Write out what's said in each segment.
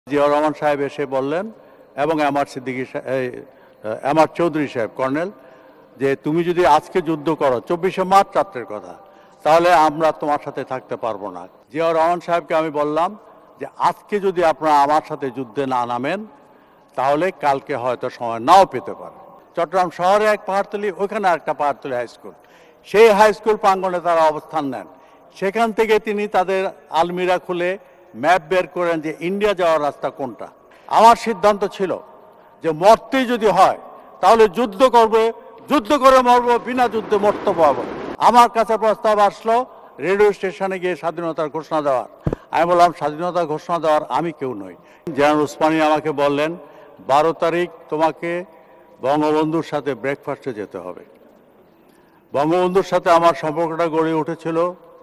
জিয়াউর রহমান সাহেব এসে বললেন এবং এমআর চৌধুরী সাহেব কর্নেল যে তুমি যদি আজকে যুদ্ধ করো 24শে মার্চ রাত্রের কথা, তাহলে আমরা তোমার সাথে থাকতে পারবো না। জিয়াউর রহমান সাহেবকে আমি বললাম যে আজকে যদি আপনারা আমার সাথে যুদ্ধে না নামেন তাহলে কালকে হয়তো সময় নাও পেতে পারে। চট্টগ্রাম শহরে এক পাহাড়তলি, ওইখানে একটা পাহাড়তলি হাই স্কুল, সেই হাই স্কুল প্রাঙ্গণে তারা অবস্থান নেন। সেখান থেকে তিনি তাদের আলমিরা খুলে ম্যাপ বের করেন যে ইন্ডিয়া যাওয়ার রাস্তা কোনটা। আমার সিদ্ধান্ত ছিল যে মরতেই যদি হয় তাহলে যুদ্ধ করবে, যুদ্ধ করে মরবো, বিনা যুদ্ধে মরতে পারবো। আমার কাছে প্রস্তাব আসলো রেডিও স্টেশনে গিয়ে স্বাধীনতার ঘোষণা দেওয়ার। আমি বললাম স্বাধীনতা ঘোষণা দেওয়ার আমি কেউ নই। জেনারেল উসমানী আমাকে বললেন 12 তারিখ তোমাকে বঙ্গবন্ধুর সাথে ব্রেকফাস্টে যেতে হবে। বঙ্গবন্ধুর সাথে আমার সম্পর্কটা গড়ে উঠেছিল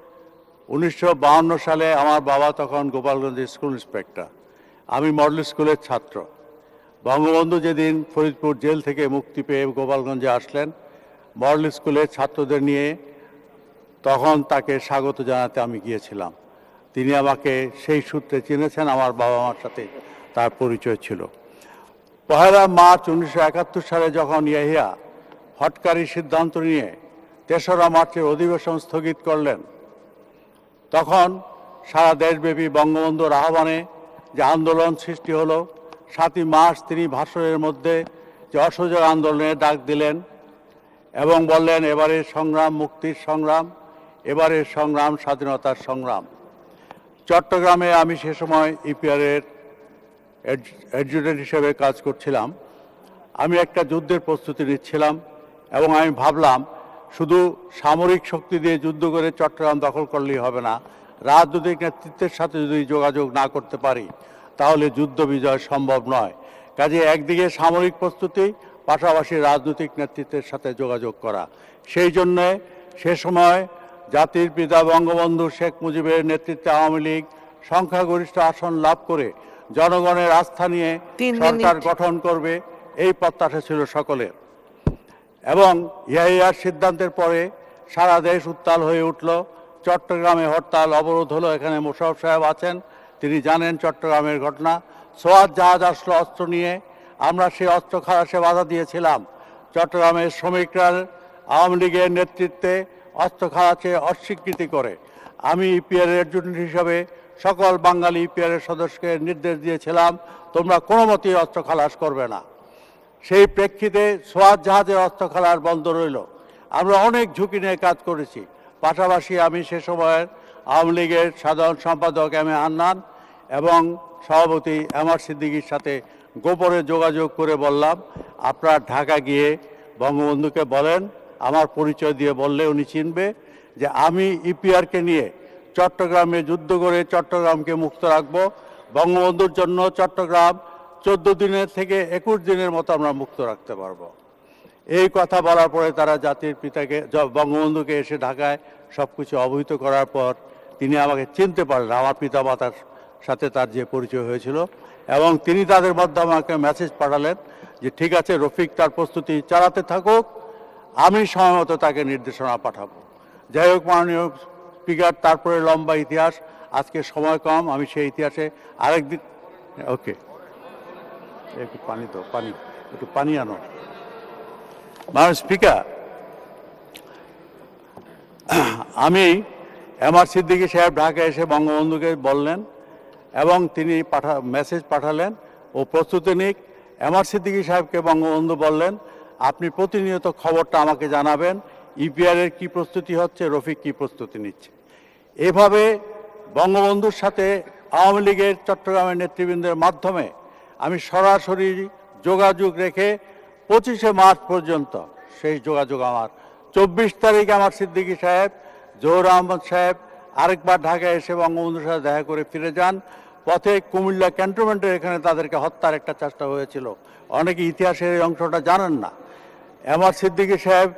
1952 সালে। আমার বাবা তখন গোপালগঞ্জে স্কুল ইন্সপেক্টর, আমি মডেল স্কুলের ছাত্র। বঙ্গবন্ধু যেদিন ফরিদপুর জেল থেকে মুক্তি পেয়ে গোপালগঞ্জে আসলেন মডেল স্কুলের ছাত্রদের নিয়ে, তখন তাকে স্বাগত জানাতে আমি গিয়েছিলাম। তিনি আমাকে সেই সূত্রে চিনেছেন, আমার বাবা মার সাথে তার পরিচয় ছিল। 1 মার্চ 1971 সালে যখন ইয়াহিয়া হটকারী সিদ্ধান্ত নিয়ে 3রা মার্চের অধিবেশন স্থগিত করলেন, তখন সারা দেশব্যাপী বঙ্গবন্ধুর আহ্বানে যে আন্দোলন সৃষ্টি হলো, 7ই মার্চ তিনি ভাষণের মধ্যে যে অসহযোগ আন্দোলনের ডাক দিলেন এবং বললেন এবারের সংগ্রাম মুক্তির সংগ্রাম, এবারের সংগ্রাম স্বাধীনতার সংগ্রাম। চট্টগ্রামে আমি সে সময় ইপিআরের অ্যাডজুটেন্ট হিসেবে কাজ করছিলাম। আমি একটা যুদ্ধের প্রস্তুতি নিচ্ছিলাম এবং আমি ভাবলাম শুধু সামরিক শক্তি দিয়ে যুদ্ধ করে চট্টগ্রাম দখল করলেই হবে না, রাজনৈতিক নেতৃত্বের সাথে যদি যোগাযোগ না করতে পারি তাহলে যুদ্ধ বিজয় সম্ভব নয়। কাজে একদিকে সামরিক প্রস্তুতি, পাশাপাশি রাজনৈতিক নেতৃত্বের সাথে যোগাযোগ করা। সেই জন্যে সে সময় জাতির পিতা বঙ্গবন্ধু শেখ মুজিবের নেতৃত্বে আওয়ামী লীগ সংখ্যাগরিষ্ঠ আসন লাভ করে জনগণের আস্থা নিয়ে সরকার গঠন করবে, এই প্রত্যাশা ছিল সকলের। এবং ইয়াহিয়ার সিদ্ধান্তের পরে সারা দেশ উত্তাল হয়ে উঠল। চট্টগ্রামে হরতাল অবরোধ হলো। এখানে মোশাররফ সাহেব আছেন, তিনি জানেন চট্টগ্রামের ঘটনা। সোয়াত জাহাজ আসলো অস্ত্র নিয়ে, আমরা সেই অস্ত্র খালাসে বাধা দিয়েছিলাম। চট্টগ্রামের শ্রমিকরা আওয়ামী লীগের নেতৃত্বে অস্ত্র খালাসে অস্বীকৃতি করে আমি ইপিআর অ্যাডজুটেন্ট হিসাবে সকল বাঙালি ইপিআরের সদস্যকে নির্দেশ দিয়েছিলাম তোমরা কোনো মতেই অস্ত্র খালাস করবে না। সেই প্রেক্ষিতে সোয়াত জাহাজের অস্ত্র খালাস বন্ধ রইল। আমরা অনেক ঝুঁকি নিয়ে কাজ করেছি। পাশাপাশি আমি সে সময়ের আওয়ামী লীগের সাধারণ সম্পাদক এম এ হান্নান এবং সভাপতি এমআর সিদ্দিকীর সাথে গোপনে যোগাযোগ করে বললাম আপনারা ঢাকা গিয়ে বঙ্গবন্ধুকে বলেন, আমার পরিচয় দিয়ে বললে উনি চিনবে, যে আমি ইপিআরকে নিয়ে চট্টগ্রামে যুদ্ধ করে চট্টগ্রামকে মুক্ত রাখবো। বঙ্গবন্ধুর জন্য চট্টগ্রাম 14 দিনের থেকে 21 দিনের মতো আমরা মুক্ত রাখতে পারবো। এই কথা বলার পরে তারা জাতির পিতাকে, বঙ্গবন্ধুকে এসে ঢাকায় সব কিছু অবহিত করার পর তিনি আমাকে চিনতে পারলেন, আমার পিতা মাতার সাথে তার যে পরিচয় হয়েছিল, এবং তিনি তাদের মাধ্যমে আমাকে মেসেজ পাঠালেন যে ঠিক আছে রফিক তার প্রস্তুতি চালাতে থাকুক, আমি সময়মতো তাকে নির্দেশনা পাঠাবো। যাই হোক মাননীয় স্পিকার, তারপরে লম্বা ইতিহাস, আজকে সময় কম, আমি সেই ইতিহাসে আরেকদিন। ওকে, একটু পানি তো, একটু পানি আনো। মাননীয় স্পিকার, আমি এমআর সিদ্দিকী সাহেব ঢাকায় এসে বঙ্গবন্ধুকে বললেন এবং তিনি মেসেজ পাঠালেন ও প্রস্তুতি নিক। এমআর সিদ্দিকী সাহেবকে বঙ্গবন্ধু বললেন আপনি প্রতিনিয়ত খবরটা আমাকে জানাবেন, ইপিআরের কি প্রস্তুতি হচ্ছে, রফিক কি প্রস্তুতি নিচ্ছে। এভাবে বঙ্গবন্ধুর সাথে আওয়ামী লীগের চট্টগ্রামের নেতৃবৃন্দের মাধ্যমে আমি সরাসরি যোগাযোগ রেখে 25শে মার্চ পর্যন্ত সেই যোগাযোগ আমার। 24 তারিখ আমার সিদ্দিকী সাহেব, জহুর আহমদ সাহেব আরেকবার ঢাকায় এসে বঙ্গবন্ধুর সাথে দেখা করে ফিরে যান। পথে কুমিল্লা ক্যান্টনমেন্টের এখানে তাদেরকে হত্যার একটা চেষ্টা হয়েছিল, অনেকে ইতিহাসের এই অংশটা জানেন না। এমআর সিদ্দিকী সাহেব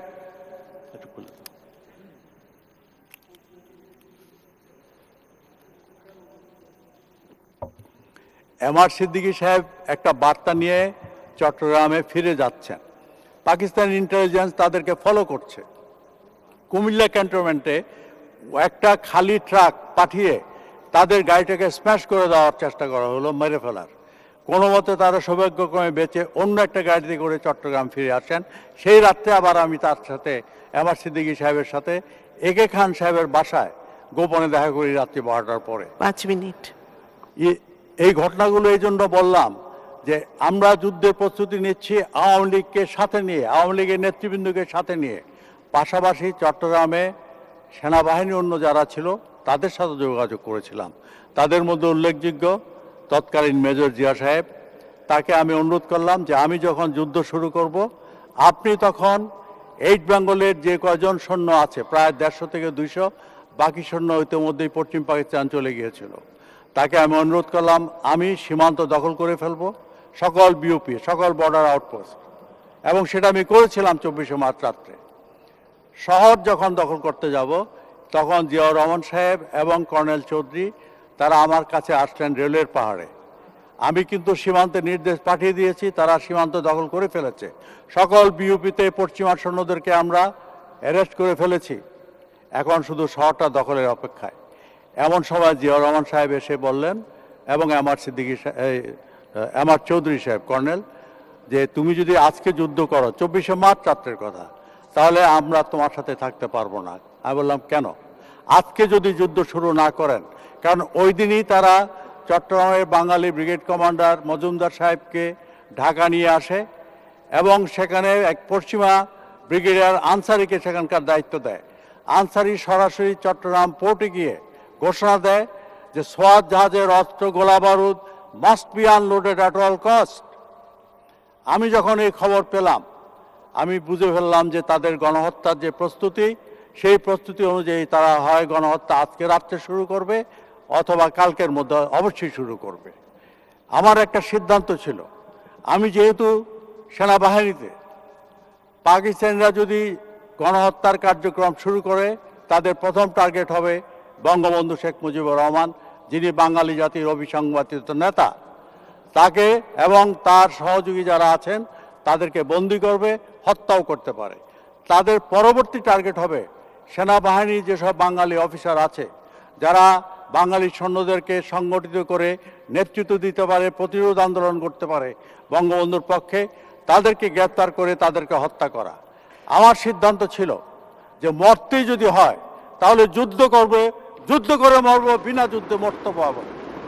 একটা বার্তা নিয়ে চট্টগ্রামে ফিরে যাচ্ছেন। পাকিস্তান ইন্টেলিজেন্স তাদেরকে ফলো করছে। কুমিল্লা ক্যান্টনমেন্টে একটা খালি ট্রাক পাঠিয়ে তাদের গাড়িটাকে স্ম্যাশ করে দেওয়ার চেষ্টা করা হলো, মেরে ফেলার। কোনো মতে তারা সৌভাগ্যক্রমে বেঁচে অন্য একটা গাড়িতে করে চট্টগ্রাম ফিরে আসেন। সেই রাত্রে আবার আমি তার সাথে এমআর সিদ্দিকী সাহেবের সাথে একে খান সাহেবের বাসায় গোপনে দেখা করি রাত্রি 12টার পরে। 5 মিনিট। এই ঘটনাগুলো এই জন্য বললাম যে আমরা যুদ্ধের প্রস্তুতি নিচ্ছি আওয়ামী লীগকে সাথে নিয়ে, আওয়ামী লীগের নেতৃবৃন্দকে সাথে নিয়ে। পাশাপাশি চট্টগ্রামে সেনাবাহিনী অন্য যারা ছিল তাদের সাথে যোগাযোগ করেছিলাম। তাদের মধ্যে উল্লেখযোগ্য তৎকালীন মেজর জিয়া সাহেব। তাকে আমি অনুরোধ করলাম যে আমি যখন যুদ্ধ শুরু করব, আপনি তখন 8 বেঙ্গলের যে কয়জন সৈন্য আছে, প্রায় 150 থেকে 200, বাকি সৈন্য ইতিমধ্যেই পশ্চিম পাকিস্তান চলে গিয়েছিল। তাকে আমি অনুরোধ করলাম আমি সীমান্ত দখল করে ফেলব, সকল বিওপি, সকল বর্ডার আউটপোস্ট, এবং সেটা আমি করেছিলাম 24শে মার্চ রাত্রে। শহর যখন দখল করতে যাব তখন জিয়াউর রহমান সাহেব এবং কর্নেল চৌধুরী তারা আমার কাছে আসলেন রেলের পাহাড়ে। আমি কিন্তু সীমান্তে নির্দেশ পাঠিয়ে দিয়েছি, তারা সীমান্ত দখল করে ফেলেছে। সকল বিউপিতে পশ্চিমা সৈন্যদেরকে আমরা অ্যারেস্ট করে ফেলেছি, এখন শুধু শহরটা দখলের অপেক্ষায়। এমন সময় জিয়াউর রহমান সাহেব এসে বললেন, এবং এমআর চৌধুরী সাহেব কর্নেল, যে তুমি যদি আজকে যুদ্ধ করো, 24শে মার্চ রাত্রের কথা, তাহলে আমরা তোমার সাথে থাকতে পারবো না। আমি বললাম কেন? আজকে যদি যুদ্ধ শুরু না করেন, কারণ ওই দিনই তারা চট্টগ্রামের বাঙালি ব্রিগেড কমান্ডার মজুমদার সাহেবকে ঢাকা নিয়ে আসে এবং সেখানে এক পশ্চিমা ব্রিগেডিয়ার আনসারিকে সেখানকার দায়িত্ব দেয়। আনসারি সরাসরি চট্টগ্রাম পোর্টে গিয়ে ঘোষণা দেয় যে সোয়াত জাহাজের অস্ত্র গোলা বারুদ must be unloaded at all cost. আমি যখন এই খবর পেলাম, আমি বুঝে ফেললাম যে তাদের গণহত্যার যে প্রস্তুতি, সেই প্রস্তুতি অনুযায়ী তারা হয় গণহত্যা আজকে রাত্রে শুরু করবে অথবা কালকের মধ্যে অবশ্যই শুরু করবে। আমার একটা সিদ্ধান্ত ছিল, আমি যেহেতু সেনাবাহিনীতে, পাকিস্তানিরা যদি গণহত্যার কার্যক্রম শুরু করে তাদের প্রথম টার্গেট হবে বঙ্গবন্ধু শেখ মুজিবুর রহমান, যিনি বাঙালি জাতির অবিসংবাদিত নেতা। তাকে এবং তার সহযোগী যারা আছেন তাদেরকে বন্দি করবে, হত্যাও করতে পারে। তাদের পরবর্তী টার্গেট হবে সেনাবাহিনীর যেসব বাঙালি অফিসার আছে যারা বাঙালি সৈন্যদেরকে সংগঠিত করে নেতৃত্ব দিতে পারে, প্রতিরোধ আন্দোলন করতে পারে বঙ্গবন্ধুর পক্ষে, তাদেরকে গ্রেপ্তার করে তাদেরকে হত্যা করা। আমার সিদ্ধান্ত ছিল যে মরতেই যদি হয় তাহলে যুদ্ধ করবে, যুদ্ধ করে মরব, বিনা যুদ্ধে মরতে পারবো।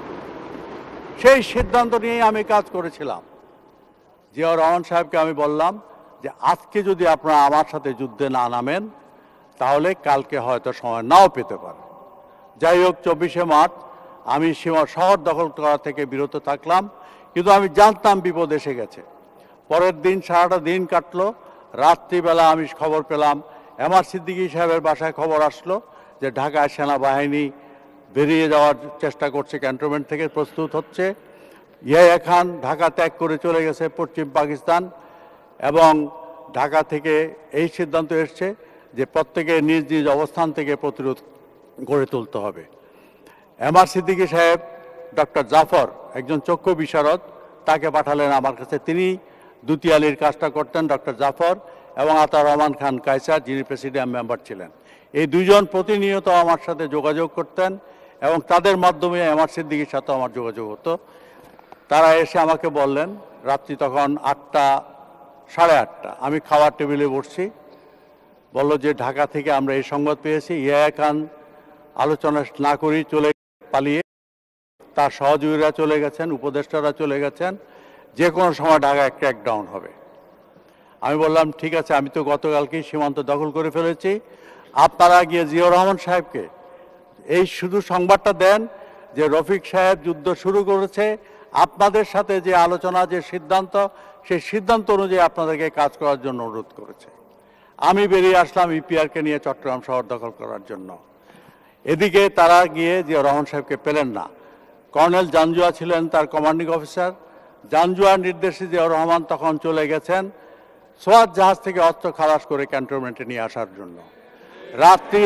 সেই সিদ্ধান্ত নিয়েই আমি কাজ করেছিলাম। জিয়াউর রহমান সাহেবকে আমি বললাম যে আজকে যদি আপনারা আমার সাথে যুদ্ধে না নামেন তাহলে কালকে হয়তো সময় নাও পেতে পারে। যাই হোক, 24শে মার্চ আমি শহর দখল করা থেকে বিরত থাকলাম, কিন্তু আমি জানতাম বিপদ এসে গেছে। পরের দিন সারাটা দিন কাটলো। রাত্রিবেলা আমি খবর পেলাম, এমআর সিদ্দিকী সাহেবের বাসায় খবর আসলো যে ঢাকায় সেনাবাহিনী বেরিয়ে যাওয়ার চেষ্টা করছে, ক্যান্টনমেন্ট থেকে প্রস্তুত হচ্ছে। ইয়াহিয়া খান ঢাকা ত্যাগ করে চলে গেছে পশ্চিম পাকিস্তান, এবং ঢাকা থেকে এই সিদ্ধান্ত এসছে যে প্রত্যেকে নিজ নিজ অবস্থান থেকে প্রতিরোধ গড়ে তুলতে হবে। এমআর সিদ্দিকী সাহেব ডক্টর জাফর, একজন চক্ষু বিশারদ, তাকে পাঠালেন আমার কাছে। তিনি দুতিয়ালির কাজটা করতেন, ডক্টর জাফর, এবং আতাউর রহমান খান কায়সার, যিনি প্রেসিডিয়াম মেম্বার ছিলেন। এই দুইজন প্রতিনিয়ত আমার সাথে যোগাযোগ করতেন এবং তাদের মাধ্যমে এমআর সিদ্দিকীর সাথে আমার যোগাযোগ হতো। তারা এসে আমাকে বললেন, রাত্রি তখন 8টা, 8:30, আমি খাওয়ার টেবিলে বসছি, বলল যে ঢাকা থেকে আমরা এই সংবাদ পেয়েছি ইয়াহিয়া খান আলোচনা না করেই চলে পালিয়ে, তার সহযোগীরা চলে গেছেন, উপদেষ্টারা চলে গেছেন, যে কোনো সময় ঢাকায় ক্র্যাকডাউন হবে। আমি বললাম ঠিক আছে, আমি তো গতকালকেই সীমান্ত দখল করে ফেলেছি, আপনারা গিয়ে জিয়াউর রহমান সাহেবকে এই শুধু সংবাদটা দেন যে রফিক সাহেব যুদ্ধ শুরু করেছে, আপনাদের সাথে যে আলোচনা, যে সিদ্ধান্ত, সেই সিদ্ধান্ত অনুযায়ী আপনাদেরকে কাজ করার জন্য অনুরোধ করেছে। আমি বেরিয়ে আসলাম ইপিআরকে নিয়ে চট্টগ্রাম শহর দখল করার জন্য। এদিকে তারা গিয়ে জিয়াউর রহমান সাহেবকে পেলেন না। কর্নেল জাঞ্জুয়া ছিলেন তার কমান্ডিং অফিসার। জাঞ্জুয়ার নির্দেশে জিয়াউর রহমান তখন চলে গেছেন সোয়াত জাহাজ থেকে অস্ত্র খালাস করে ক্যান্টনমেন্টে নিয়ে আসার জন্য। রাত্রি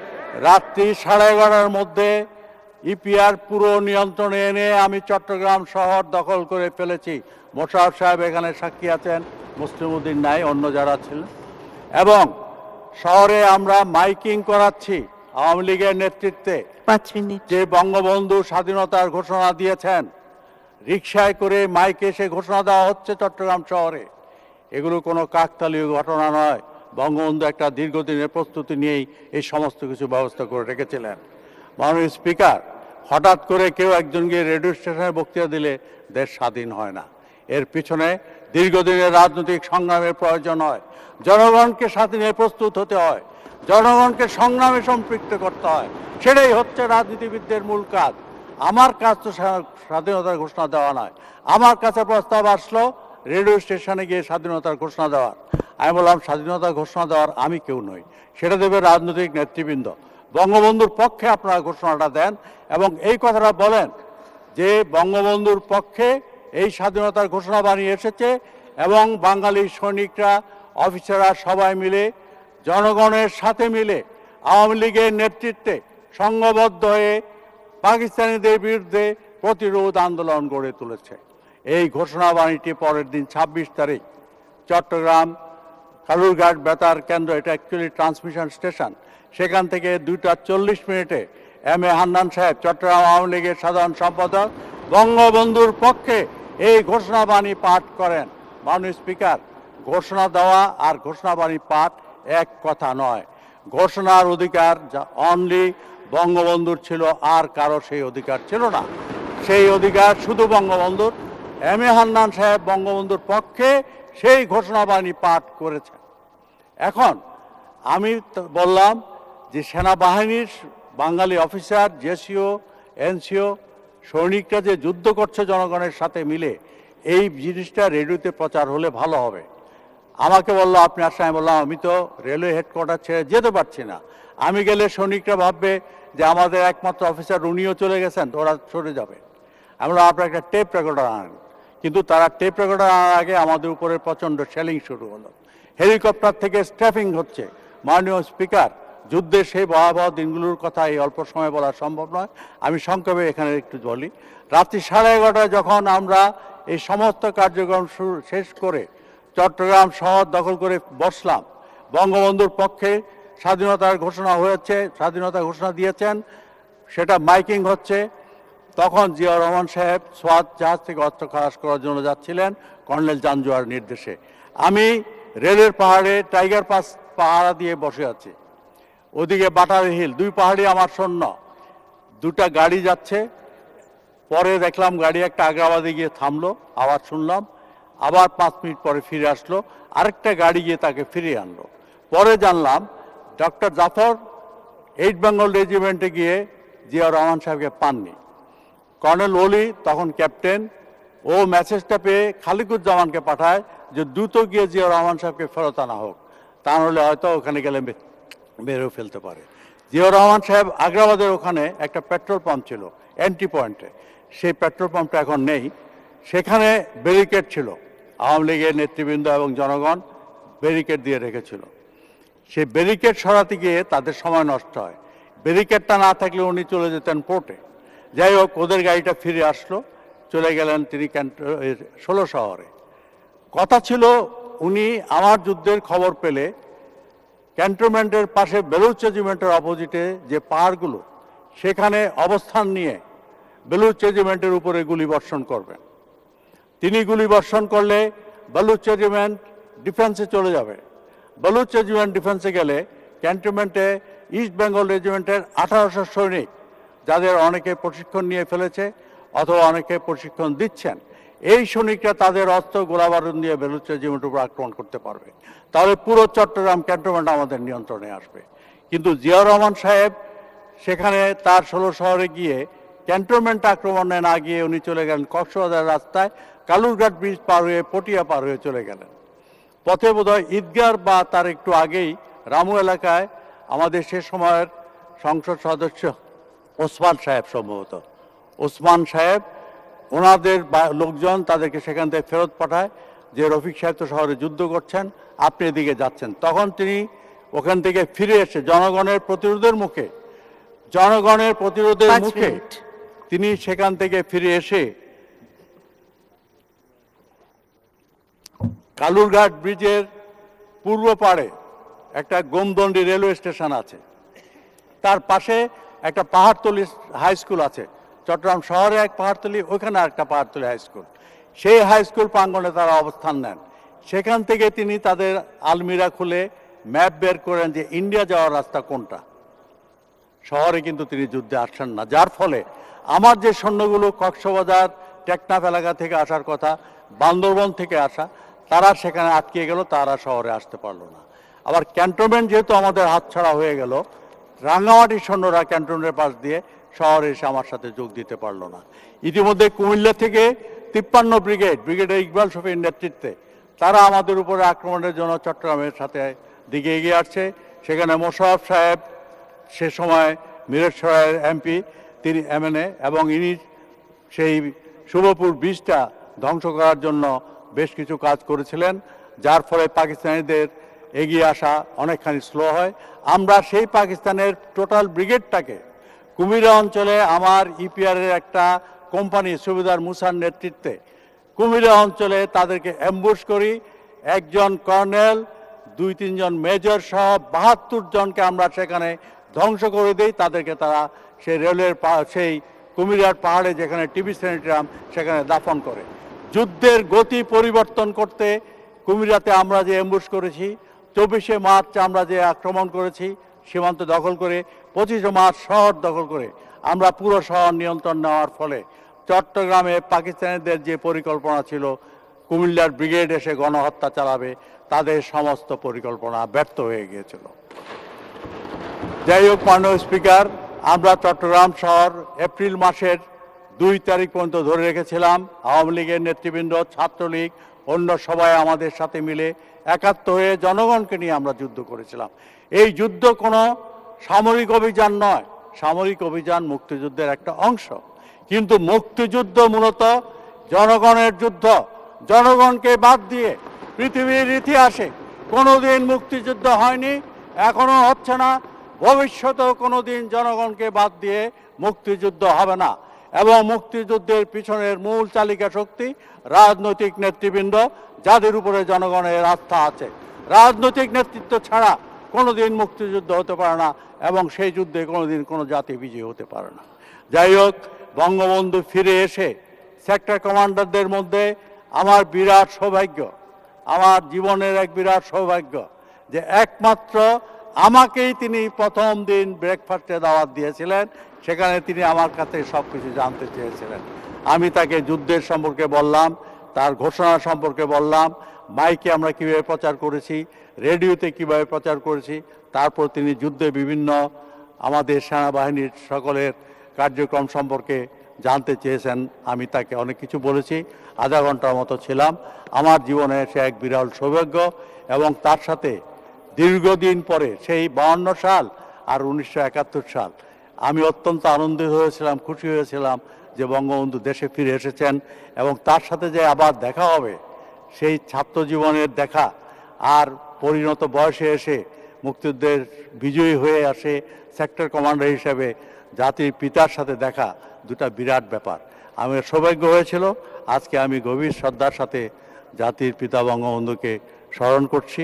11:30 মধ্যে ইপিআর পুরো নিয়ন্ত্রণে এনে আমি চট্টগ্রাম শহর দখল করে ফেলেছি। মোশাররফ সাহেব এখানে সাক্ষী আছেন, মুসলিম উদ্দিন নাই, অন্য যারা ছিলেন। এবং শহরে আমরা মাইকিং করাচ্ছি, আওয়ামী লীগের নেতৃত্বে 5 মিনিট। যে বঙ্গবন্ধু স্বাধীনতার ঘোষণা দিয়েছেন, রিকশায় করে মাইকে এসে ঘোষণা দেওয়া হচ্ছে চট্টগ্রাম শহরে, এগুলো কোনো কাকতালীয় ঘটনা নয়। বঙ্গবন্ধু একটা দীর্ঘদিনের প্রস্তুতি নিয়েই এই সমস্ত কিছু ব্যবস্থা করে রেখেছিলেন। মাননীয় স্পিকার, হঠাৎ করে কেউ একজন গিয়ে রেডিও স্টেশনে বক্তৃতা দিলে দেশ স্বাধীন হয় না। এর পিছনে দীর্ঘদিনের রাজনৈতিক সংগ্রামের প্রয়োজন হয়। জনগণকে স্বাধীনে প্রস্তুত হতে হয়, জনগণকে সংগ্রামে সম্পৃক্ত করতে হয়। সেটাই হচ্ছে রাজনীতিবিদদের মূল কাজ। আমার কাজ তো স্বাধীনতার ঘোষণা দেওয়া নয়। আমার কাছে প্রস্তাব আসলো রেডিও স্টেশনে গিয়ে স্বাধীনতার ঘোষণা দেওয়ার। আমি বললাম, স্বাধীনতার ঘোষণা দেওয়ার আমি কেউ নই, সেটা দেবে রাজনৈতিক নেতৃবৃন্দ। বঙ্গবন্ধুর পক্ষে আপনারা ঘোষণাটা দেন এবং এই কথাটা বলেন যে বঙ্গবন্ধুর পক্ষে এই স্বাধীনতার ঘোষণা বানিয়ে এসেছে এবং বাঙালি সৈনিকরা, অফিসাররা সবাই মিলে জনগণের সাথে মিলে আওয়ামী লীগের নেতৃত্বে সংঘবদ্ধ হয়ে পাকিস্তানিদের বিরুদ্ধে প্রতিরোধ আন্দোলন গড়ে তুলেছে। এই ঘোষণা বাণীটি পরের দিন 26 তারিখ চট্টগ্রাম কালুরঘাট বেতার কেন্দ্র, এটা অ্যাকচুয়ালি ট্রান্সমিশন স্টেশন, সেখান থেকে 2:40 এম এ হান্নান সাহেব, চট্টগ্রাম আওয়ামী লীগের সাধারণ সম্পাদক, বঙ্গবন্ধুর পক্ষে এই ঘোষণা বাণী পাঠ করেন। মাননীয় স্পিকার, ঘোষণা দেওয়া আর ঘোষণা বাণী পাঠ এক কথা নয়। ঘোষণার অধিকার অনলি বঙ্গবন্ধুর ছিল, আর কারো সেই অধিকার ছিল না। সেই অধিকার শুধু বঙ্গবন্ধুর। এম এ হান্নান সাহেব বঙ্গবন্ধুর পক্ষে সেই ঘোষণা বাণী পাঠ করেছেন। এখন আমি বললাম যে সেনাবাহিনীর বাঙালি অফিসার, জেসিও, এনসিও, সৈনিকরা যে যুদ্ধ করছে জনগণের সাথে মিলে, এই জিনিসটা রেডিওতে প্রচার হলে ভালো হবে। আমাকে বললো আপনি আসেন। আমি বললাম, আমি তো রেলওয়ে হেডকোয়ার্টার ছেড়ে যেতে পারছি না। আমি গেলে সৈনিকরা ভাববে যে আমাদের একমাত্র অফিসার উনিও চলে গেছেন, ওরা সরে যাবে। আমি বললাম, আপনার একটা টেপ রেকর্ডার আনেন। কিন্তু তারা টেপ রেকর্ডার আনার আগে আমাদের উপরে প্রচণ্ড শেলিং শুরু হলো। হেলিকপ্টার থেকে স্ট্র্যাফিং হচ্ছে। মাননীয় স্পিকার, যুদ্ধের সেই ভয়াবহ দিনগুলোর কথা এই অল্প সময় বলা সম্ভব নয়। আমি সংক্ষেপে এখানে একটু বলি। রাত্রি 11:30 যখন আমরা এই সমস্ত কার্যক্রম শেষ করে চট্টগ্রাম শহর দখল করে বসলাম, বঙ্গবন্ধুর পক্ষে স্বাধীনতার ঘোষণা হয়েছে, স্বাধীনতার ঘোষণা দিয়েছেন, সেটা মাইকিং হচ্ছে। তখন জিয়াউর রহমান সাহেব সোয়াত জাহাজ থেকে অস্ত্র খালাস করার জন্য যাচ্ছিলেন কর্নেল জাঞ্জুয়ার নির্দেশে। আমি রেলের পাহাড়ে টাইগার পাস পাহারা দিয়ে বসে আছি। ওদিকে বাটার হিল, দুই পাহাড়ি আমার সৈন্য, দুটা গাড়ি যাচ্ছে। পরে দেখলাম গাড়ি একটা আগ্রাবাদে গিয়ে থামলো, আবার শুনলাম, আবার 5 মিনিট পরে ফিরে আসলো, আরেকটা গাড়ি গিয়ে তাকে ফিরিয়ে আনলো। পরে জানলাম ডক্টর জাফর 8 বেঙ্গল রেজিমেন্টে গিয়ে জিয়াউর রহমান সাহেবকে পাননি। কর্নেল ওলি তখন ক্যাপ্টেন, ও মেসেজটা পেয়ে খালিকুজ্জামানকে পাঠায় যে দ্রুত গিয়ে জিয়াউর রহমান সাহেবকে ফেরত আনা হোক, তা নাহলে হয়তো ওখানে গেলে মেরেও ফেলতে পারে। জিয়াউর রহমান সাহেব আগ্রাবাদের ওখানে একটা পেট্রোল পাম্প ছিল এন্ট্রি পয়েন্টে, সেই পেট্রোল পাম্পটা এখন নেই। সেখানে ব্যারিকেড ছিল, আওয়ামী লীগের নেতৃবৃন্দ এবং জনগণ ব্যারিকেড দিয়ে রেখেছিল। সেই ব্যারিকেড সরাতে গিয়ে তাদের সময় নষ্ট হয়। ব্যারিকেডটা না থাকলে উনি চলে যেতেন পোর্টে। যাই হোক, ওদের গাড়িটা ফিরে আসলো, চলে গেলেন তিনি 16 শহরে। কথা ছিল উনি আমার যুদ্ধের খবর পেলে ক্যান্টনমেন্টের পাশে বেলুচ রেজিমেন্টের অপোজিটে যে পাহাড়গুলো, সেখানে অবস্থান নিয়ে বেলুচ রেজিমেন্টের উপরে গুলি বর্ষণ করবেন। তিনি গুলি বর্ষণ করলে বেলুচ রেজিমেন্ট ডিফেন্সে চলে যাবে। বেলুচ রেজিমেন্ট ডিফেন্সে গেলে ক্যান্টনমেন্টে ইস্ট বেঙ্গল রেজিমেন্টের 1800 সৈনিক, যাদের অনেকে প্রশিক্ষণ নিয়ে ফেলেছে অথবা অনেকে প্রশিক্ষণ দিচ্ছেন, এই সৈনিকরা তাদের অস্ত্র গোলাবারুদ নিয়ে বেলুচ রেজিমেন্টের উপর আক্রমণ করতে পারবে। তাহলে পুরো চট্টগ্রাম ক্যান্টনমেন্ট আমাদের নিয়ন্ত্রণে আসবে। কিন্তু জিয়াউর রহমান সাহেব সেখানে তার 16 শহরে গিয়ে ক্যান্টনমেন্ট আক্রমণে না গিয়ে উনি চলে গেলেন কক্সবাজার রাস্তায়, কালুরঘাট ব্রিজ পার হয়ে পটিয়া পার হয়ে চলে গেলেন। পথে বোধহয় ঈদগাহ বা তার একটু আগেই রামু এলাকায় আমাদের সে সময়ের সংসদ সদস্য ওসমান সাহেব, সম্ভবত ওসমান সাহেব, ওনাদের লোকজন তাদেরকে সেখান থেকে ফেরত পাঠায় যে রফিক সাহেব তো শহরে যুদ্ধ করছেন, আপনি এদিকে যাচ্ছেন। তখন তিনি ওখান থেকে ফিরে এসে জনগণের প্রতিরোধের মুখে তিনি সেখান থেকে ফিরে এসে কালুরঘাট ব্রিজের পূর্ব পাড়ে একটা গোমদণ্ডী রেলওয়ে স্টেশন আছে, তার পাশে একটা পাহাড়তলি হাই স্কুল আছে, চট্টগ্রাম শহরে এক পাহাড়তলি, ওইখানে একটা পাহাড়তলি হাই স্কুল। সেই হাই স্কুল প্রাঙ্গণে তারা অবস্থান নেন। সেখান থেকে তিনি তাদের আলমিরা খুলে ম্যাপ বের করেন যে ইন্ডিয়া যাওয়ার রাস্তা কোনটা। শহরে কিন্তু তিনি যুদ্ধে আসছেন না, যার ফলে আমার যে সৈন্যগুলো কক্সবাজার টেকনাফ এলাকা থেকে আসার কথা, বান্দরবন থেকে আসা, তারা সেখানে আটকে গেল, তারা শহরে আসতে পারলো না। আবার ক্যান্টনমেন্ট যেহেতু আমাদের হাতছাড়া হয়ে গেল, রাঙ্গামাটির সৈন্যরা ক্যান্টনমেন্টের পাশ দিয়ে শহরে এসে আমার সাথে যোগ দিতে পারলো না। ইতিমধ্যে কুমিল্লা থেকে 53 ব্রিগেডের ইকবাল শফির নেতৃত্বে তারা আমাদের উপরে আক্রমণের জন্য চট্টগ্রামের সাথে দিকে এগিয়ে আসছে। সেখানে মোশাররফ সাহেব, সে সময় মিরসরাইয়ের এমপি, তিনি এমএনএ, এবং ইনি সেই শুভপুর বীজটা ধ্বংস করার জন্য বেশ কিছু কাজ করেছিলেন, যার ফলে পাকিস্তানিদের এগিয়ে আসা অনেকখানি স্লো হয়। আমরা সেই পাকিস্তানের টোটাল ব্রিগেডটাকে কুমিরা অঞ্চলে আমার ইপিআরের একটা কোম্পানি সুবেদার মুসার নেতৃত্বে কুমিরা অঞ্চলে তাদেরকে অ্যাম্বুশ করি। একজন কর্নেল, 2-3 জন মেজর সহ 72 জনকে আমরা সেখানে ধ্বংস করে দিই। তাদেরকে তারা সেই রেলের সেই কুমিরার পাহাড়ে যেখানে টিভি সেনেটরাম সেখানে দাফন করে। যুদ্ধের গতি পরিবর্তন করতে কুমিরাতে আমরা যে অ্যাম্বুশ করেছি, 24শে মার্চ আমরা যে আক্রমণ করেছি সীমান্ত দখল করে, 25শে মার্চ শহর দখল করে আমরা পুরো শহর নিয়ন্ত্রণ নেওয়ার ফলে চট্টগ্রামে পাকিস্তানিদের যে পরিকল্পনা ছিল কুমিল্লার ব্রিগেড এসে গণহত্যা চালাবে, তাদের সমস্ত পরিকল্পনা ব্যর্থ হয়ে গিয়েছিল। যাই হোক, মাননীয় স্পিকার, আমরা চট্টগ্রাম শহর এপ্রিল মাসের 2 তারিখ পর্যন্ত ধরে রেখেছিলাম। আওয়ামী লীগের নেতৃবৃন্দ, ছাত্রলীগ, অন্য সবাই আমাদের সাথে মিলে একাত্ম হয়ে জনগণকে নিয়ে আমরা যুদ্ধ করেছিলাম। এই যুদ্ধ কোনো সামরিক অভিযান নয়, সামরিক অভিযান মুক্তিযুদ্ধের একটা অংশ, কিন্তু মুক্তিযুদ্ধ মূলত জনগণের যুদ্ধ। জনগণকে বাদ দিয়ে পৃথিবীর ইতিহাসে কোনোদিন মুক্তিযুদ্ধ হয়নি, এখনো হচ্ছে না, ভবিষ্যতেও কোনোদিন জনগণকে বাদ দিয়ে মুক্তিযুদ্ধ হবে না। এবং মুক্তিযুদ্ধের পিছনের মূল চালিকা শক্তি রাজনৈতিক নেতৃবৃন্দ, যাদের উপরে জনগণের আস্থা আছে। রাজনৈতিক নেতৃত্ব ছাড়া কোনোদিন মুক্তিযুদ্ধ হতে পারে না, এবং সেই যুদ্ধে কোনোদিন কোনো জাতি বিজয়ী হতে পারে না। যাই হোক, বঙ্গবন্ধু ফিরে এসে সেক্টর কমান্ডারদের মধ্যে আমার বিরাট সৌভাগ্য, আমার জীবনের এক বিরাট সৌভাগ্য যে একমাত্র আমাকেই তিনি প্রথম দিন ব্রেকফাস্টে দাওয়াত দিয়েছিলেন। সেখানে তিনি আমার কাছে সব কিছু জানতে চেয়েছিলেন। আমি তাকে যুদ্ধের সম্পর্কে বললাম, তার ঘোষণা সম্পর্কে বললাম, মাইকে আমরা কীভাবে প্রচার করেছি, রেডিওতে কীভাবে প্রচার করেছি। তারপর তিনি যুদ্ধে বিভিন্ন আমাদের সেনাবাহিনীর সকলের কার্যক্রম সম্পর্কে জানতে চেয়েছেন। আমি তাকে অনেক কিছু বলেছি, আধা ঘন্টার মতো ছিলাম। আমার জীবনে সে এক বিরল সৌভাগ্য, এবং তার সাথে দীর্ঘদিন পরে সেই 52 সাল আর 1971 সাল আমি অত্যন্ত আনন্দিত হয়েছিলাম, খুশি হয়েছিলাম যে বঙ্গবন্ধু দেশে ফিরে এসেছেন, এবং তার সাথে যে আবার দেখা হবে, সেই ছাত্র জীবনের দেখা আর পরিণত বয়সে এসে মুক্তিযুদ্ধের বিজয়ী হয়ে আসে সেক্টর কমান্ডার হিসেবে জাতির পিতার সাথে দেখা, দুটা বিরাট ব্যাপার। আমার সৌভাগ্য হয়েছিল। আজকে আমি গভীর শ্রদ্ধার সাথে জাতির পিতা বঙ্গবন্ধুকে স্মরণ করছি।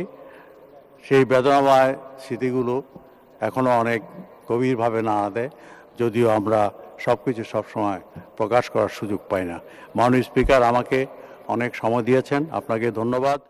সেই বেদনাময় স্মৃতিগুলো এখনও অনেক গভীরভাবে নাড়া দেয়, যদিও আমরা সব কিছু সবসময় প্রকাশ করার সুযোগ পাই না। মাননীয় স্পিকার আমাকে অনেক সময় দিয়েছেন, আপনাকে ধন্যবাদ।